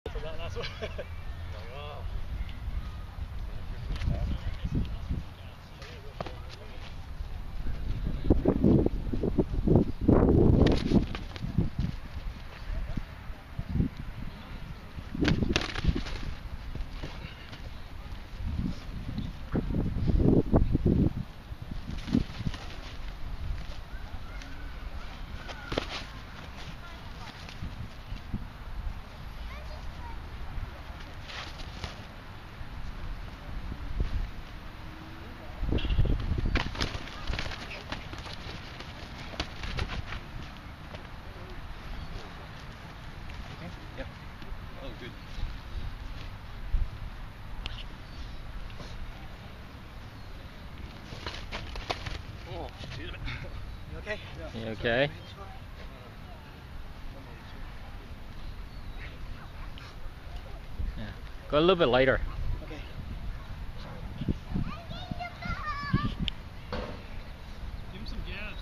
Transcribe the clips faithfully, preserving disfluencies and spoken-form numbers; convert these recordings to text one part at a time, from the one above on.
That's what. Yep. Oh, good. Oh, shit. You okay? Yeah. You okay? Yeah. Go a little bit lighter. Okay. Give him some gas.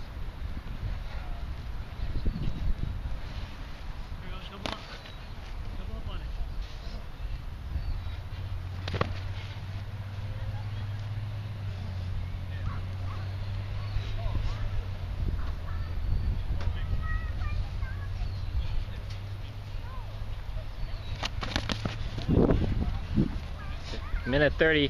Here you go, double up. Double up on it. Minute thirty.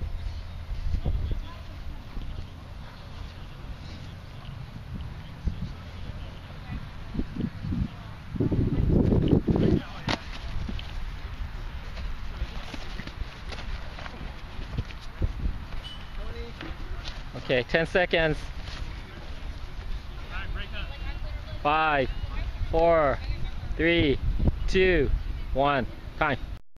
Okay, ten seconds. Five, four, three, two, one. Time.